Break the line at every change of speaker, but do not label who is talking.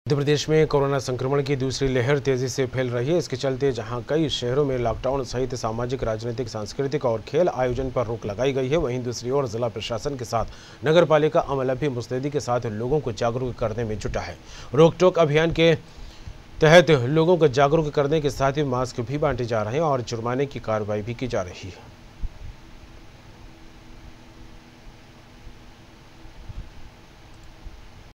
मध्य प्रदेश में कोरोना संक्रमण की दूसरी लहर तेजी से फैल रही है। इसके चलते जहां कई शहरों में लॉकडाउन सहित सामाजिक, राजनीतिक, सांस्कृतिक और खेल आयोजन पर रोक लगाई गई है, वहीं दूसरी ओर जिला प्रशासन के साथ नगर पालिका अमला भी मुस्तैदी के साथ लोगों को जागरूक करने में जुटा है। रोक-टोक अभियान के तहत लोगों को जागरूक करने के साथ ही मास्क भी बांटे जा रहे हैं और जुर्माने की कार्रवाई भी की जा रही है।